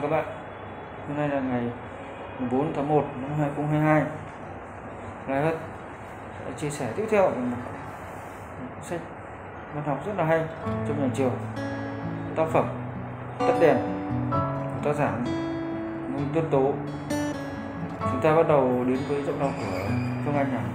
các bạn. Hôm nay là ngày 4 tháng 1 năm 2022. Lai Hất sẽ chia sẻ tiếp theo một sách văn học rất là hay trong nhà trường, tác phẩm Tắt đèn của tác giả Ngô Tất Tố. Chúng ta bắt đầu đến với giọng đọc của Phương Anh nào.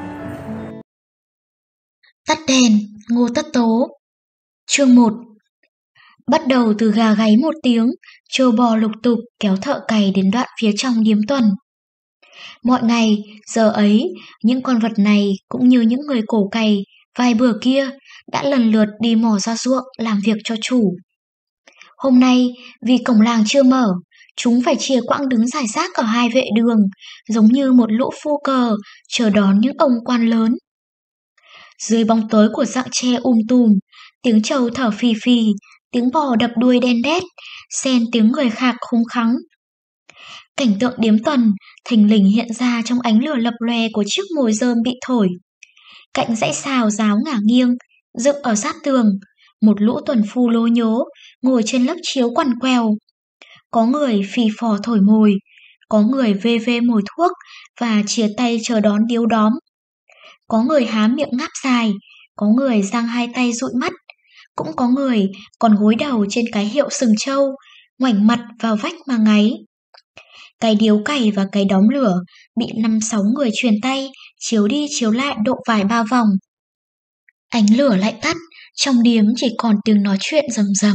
Tắt đèn, Ngô Tất Tố. Chương 1. Bắt đầu từ gà gáy một tiếng, trâu bò lục tục kéo thợ cày đến đoạn phía trong điếm tuần. Mọi ngày, giờ ấy, những con vật này cũng như những người cổ cày vài bữa kia đã lần lượt đi mò ra ruộng làm việc cho chủ. Hôm nay, vì cổng làng chưa mở, chúng phải chia quãng đứng rải rác ở hai vệ đường, giống như một lũ phu cờ chờ đón những ông quan lớn. Dưới bóng tối của rặng tre tùm, tiếng trâu thở phì phì, tiếng bò đập đuôi đen đét, xen tiếng người khạc khúng khắng. Cảnh tượng điếm tuần thình lình hiện ra trong ánh lửa lập lòe của chiếc mồi rơm bị thổi. Cạnh dãy xào ráo ngả nghiêng, dựng ở sát tường, một lũ tuần phu lố nhố ngồi trên lớp chiếu quằn queo. Có người phì phò thổi mồi, có người vê vê mồi thuốc và chìa tay chờ đón điếu đóm. Có người há miệng ngáp dài, có người giang hai tay dụi mắt, cũng có người còn gối đầu trên cái hiệu sừng trâu, ngoảnh mặt vào vách mà ngáy. Cái điếu cày và cái đóm lửa bị 5-6 người truyền tay chiếu đi chiếu lại độ vài ba vòng. Ánh lửa lại tắt, trong điếm chỉ còn tiếng nói chuyện rầm rầm.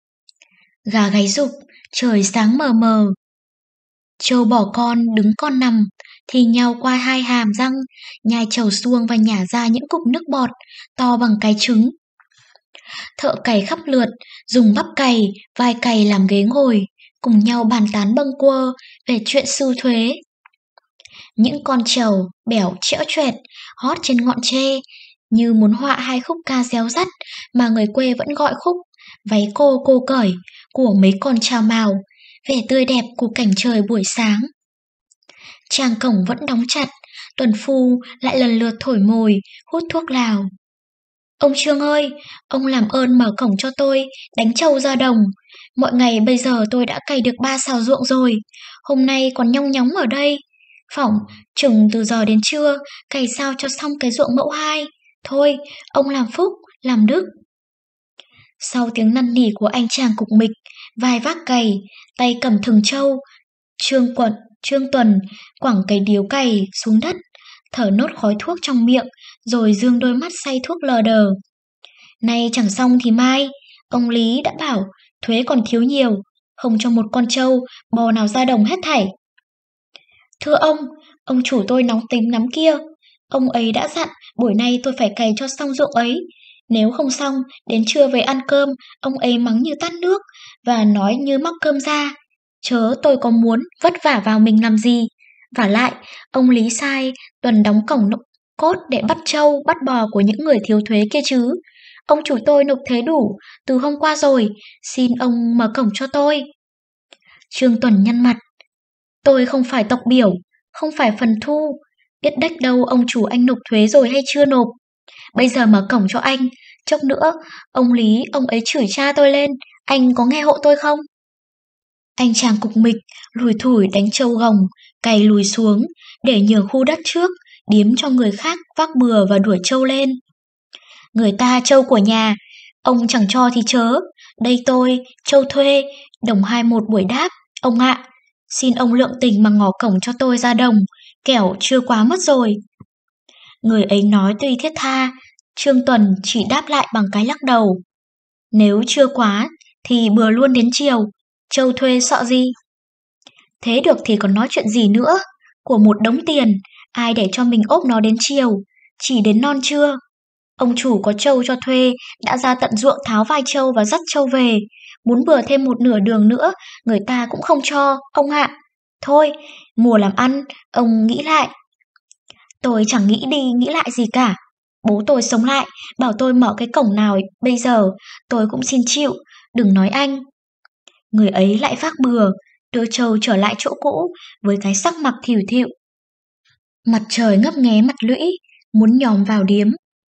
Gà gáy rục, trời sáng mờ mờ. Trâu bò con đứng con nằm thì nhau qua hai hàm răng, nhai trầu xuông và nhả ra những cục nước bọt to bằng cái trứng. Thợ cày khắp lượt dùng bắp cày, vai cày làm ghế ngồi, cùng nhau bàn tán bâng quơ về chuyện sưu thuế. Những con trầu bẻo trẽo choẹt hót trên ngọn tre như muốn họa hai khúc ca réo rắt mà người quê vẫn gọi khúc váy cô cởi của mấy con trào mào, vẻ tươi đẹp của cảnh trời buổi sáng. Tràng cổng vẫn đóng chặt, tuần phu lại lần lượt thổi mồi, hút thuốc lào. Ông Trương ơi, ông làm ơn mở cổng cho tôi, đánh trâu ra đồng. Mọi ngày bây giờ tôi đã cày được 3 sào ruộng rồi, hôm nay còn nhong nhóng ở đây. Phỏng, chừng từ giờ đến trưa, cày sao cho xong cái ruộng mẫu 2. Thôi, ông làm phúc, làm đức. Sau tiếng năn nỉ của anh chàng cục mịch, vai vác cày, tay cầm thừng trâu, Trương Tuần quẳng cái điếu cày xuống đất, thở nốt khói thuốc trong miệng, rồi dương đôi mắt say thuốc lờ đờ. Nay chẳng xong thì mai, ông Lý đã bảo thuế còn thiếu nhiều, không cho một con trâu, bò nào ra đồng hết thảy. Thưa ông chủ tôi nóng tính lắm kia. Ông ấy đã dặn buổi nay tôi phải cày cho xong ruộng ấy. Nếu không xong, đến trưa về ăn cơm, ông ấy mắng như tát nước và nói như móc cơm ra. Chớ tôi có muốn vất vả vào mình làm gì. Vả lại, ông Lý sai Tuần đóng cổng cốt để bắt trâu, bắt bò của những người thiếu thuế kia chứ. Ông chủ tôi nộp thuế đủ từ hôm qua rồi, xin ông mở cổng cho tôi. Trương Tuần nhăn mặt. Tôi không phải tộc biểu, không phải phần thu, biết đếch đâu ông chủ anh nộp thuế rồi hay chưa nộp. Bây giờ mở cổng cho anh, chốc nữa, ông Lý, ông ấy chửi cha tôi lên, anh có nghe hộ tôi không? Anh chàng cục mịch, lùi thủi đánh trâu gồng, cày lùi xuống, để nhường khu đất trước, điếm cho người khác vác bừa và đuổi trâu lên. Người ta trâu của nhà, ông chẳng cho thì chớ, đây tôi, trâu thuê, đồng 21 buổi đáp, ông ạ. Xin ông lượng tình mà ngỏ cổng cho tôi ra đồng, kẻo chưa quá mất rồi. Người ấy nói tuy thiết tha, Trương Tuần chỉ đáp lại bằng cái lắc đầu. Nếu chưa quá, thì bừa luôn đến chiều, trâu thuê sợ gì? Thế được thì còn nói chuyện gì nữa, của một đống tiền, ai để cho mình ốp nó đến chiều, chỉ đến non trưa. Ông chủ có trâu cho thuê, đã ra tận ruộng tháo vai trâu và dắt trâu về, muốn bừa thêm một nửa đường nữa, người ta cũng không cho, ông ạ. Thôi, mùa làm ăn, ông nghĩ lại. Tôi chẳng nghĩ đi nghĩ lại gì cả. Bố tôi sống lại, bảo tôi mở cái cổng nào bây giờ, tôi cũng xin chịu, đừng nói anh. Người ấy lại vác bừa, đưa trâu trở lại chỗ cũ với cái sắc mặt thìu thịu. Mặt trời ngấp nghé mặt lũy, muốn nhòm vào điếm.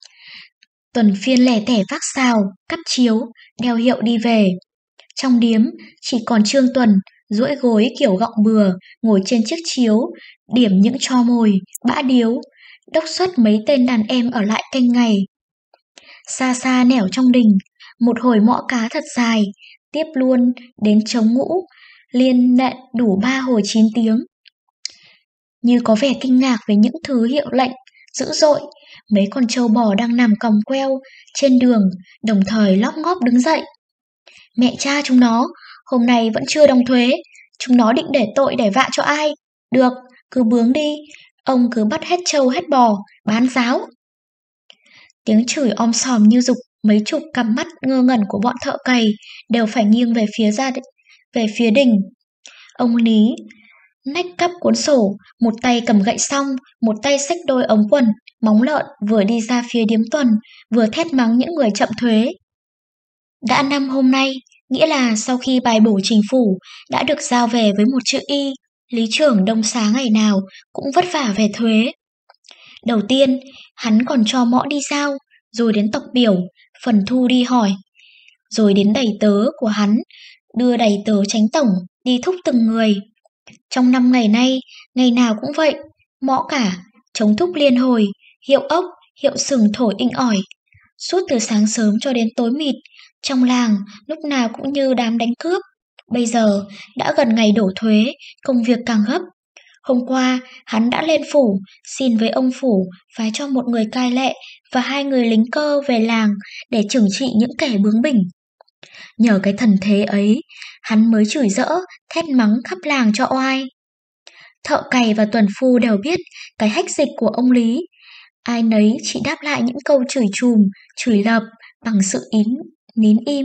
Tuần phiên lẻ tẻ vác xào, cắp chiếu, đeo hiệu đi về. Trong điếm chỉ còn Trương Tuần, duỗi gối kiểu gọng bừa, ngồi trên chiếc chiếu, điểm những tro mồi, bã điếu, đốc xuất mấy tên đàn em ở lại canh ngày. Xa xa nẻo trong đình, một hồi mõ cá thật dài, tiếp luôn đến trống ngũ, liên nện đủ 3 hồi 9 tiếng. Như có vẻ kinh ngạc với những thứ hiệu lệnh dữ dội, mấy con trâu bò đang nằm còng queo trên đường đồng thời lóp ngóp đứng dậy. Mẹ cha chúng nó, hôm nay vẫn chưa đóng thuế, chúng nó định để tội để vạ cho ai? Được, cứ bướng đi, ông cứ bắt hết trâu hết bò, bán giáo. Tiếng chửi om sòm như dục mấy chục cặp mắt ngơ ngẩn của bọn thợ cày đều phải nghiêng về phía đình. Ông Lý nách cắp cuốn sổ, một tay cầm gậy song, một tay xách đôi ống quần, móng lợn, vừa đi ra phía điếm tuần, vừa thét mắng những người chậm thuế. Đã 5 hôm nay, nghĩa là sau khi bài bổ chính phủ đã được giao về với một chữ Y, lý trưởng đông xá ngày nào cũng vất vả về thuế. Đầu tiên, hắn còn cho mõ đi giao, rồi đến tộc biểu, phần thu đi hỏi, rồi đến đầy tớ của hắn, đưa đầy tớ chánh tổng đi thúc từng người. Trong 5 ngày nay, ngày nào cũng vậy, mõ cả, chống thúc liên hồi, hiệu ốc, hiệu sừng thổi inh ỏi. Suốt từ sáng sớm cho đến tối mịt, trong làng lúc nào cũng như đám đánh cướp. Bây giờ, đã gần ngày đổ thuế, công việc càng gấp. Hôm qua, hắn đã lên phủ, xin với ông phủ phái cho một người cai lệ và 2 người lính cơ về làng để trừng trị những kẻ bướng bỉnh. Nhờ cái thần thế ấy, hắn mới chửi dỡ, thét mắng khắp làng cho oai. Thợ cày và tuần phu đều biết cái hách dịch của ông Lý. Ai nấy chỉ đáp lại những câu chửi chùm, chửi lợp bằng sự nín im.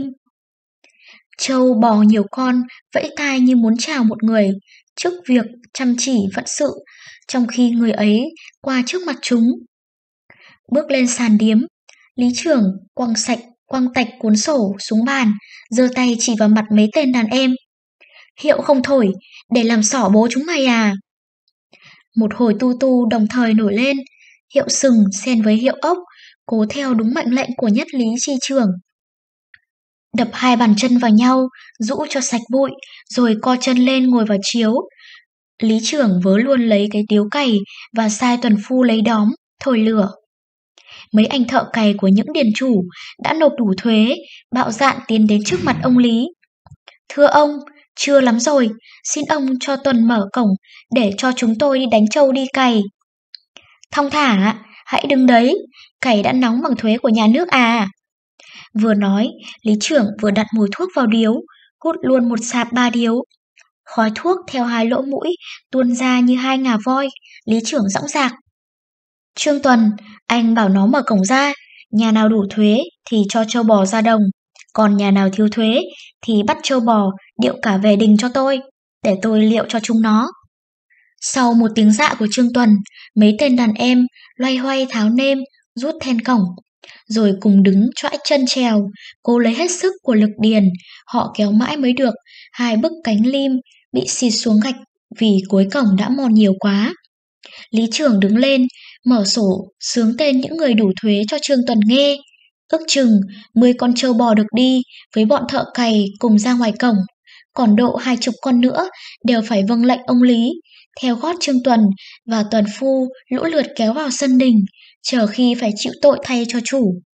Trâu bò nhiều con vẫy tai như muốn chào một người trước việc chăm chỉ phận sự, trong khi người ấy qua trước mặt chúng. Bước lên sàn điếm, lý trưởng quăng tạch cuốn sổ xuống bàn, giơ tay chỉ vào mặt mấy tên đàn em. Hiệu không thổi, để làm xỏ bố chúng mày à? Một hồi tu tu đồng thời nổi lên, hiệu sừng xen với hiệu ốc, cố theo đúng mệnh lệnh của nhất lý chi trưởng. Đập 2 bàn chân vào nhau, rũ cho sạch bụi, rồi co chân lên ngồi vào chiếu. Lý trưởng vớ luôn lấy cái điếu cày và sai tuần phu lấy đóm, thổi lửa. Mấy anh thợ cày của những điền chủ đã nộp đủ thuế, bạo dạn tiến đến trước mặt ông Lý. Thưa ông, trưa lắm rồi, xin ông cho tuần mở cổng để cho chúng tôi đi đánh trâu đi cày. Thong thả, hãy đứng đấy, cày đã nóng bằng thuế của nhà nước à. Vừa nói, lý trưởng vừa đặt mùi thuốc vào điếu, hút luôn một sạp 3 điếu. Khói thuốc theo 2 lỗ mũi tuôn ra như 2 ngà voi, lý trưởng dõng dạc. Trương Tuần, anh bảo nó mở cổng ra, nhà nào đủ thuế thì cho trâu bò ra đồng, còn nhà nào thiếu thuế thì bắt trâu bò điệu cả về đình cho tôi, để tôi liệu cho chúng nó. Sau một tiếng dạ của Trương Tuần, mấy tên đàn em loay hoay tháo nêm, rút then cổng, rồi cùng đứng choãi chân trèo, cố lấy hết sức của lực điền, họ kéo mãi mới được 2 bức cánh lim bị xịt xuống gạch vì cuối cổng đã mòn nhiều quá. Lý trưởng đứng lên, mở sổ xướng tên những người đủ thuế cho Trương Tuần nghe. Ước chừng 10 con trâu bò được đi với bọn thợ cày cùng ra ngoài cổng, còn độ 20 con nữa đều phải vâng lệnh ông Lý, theo gót Trương Tuần và tuần phu lũ lượt kéo vào sân đình, chờ khi phải chịu tội thay cho chủ.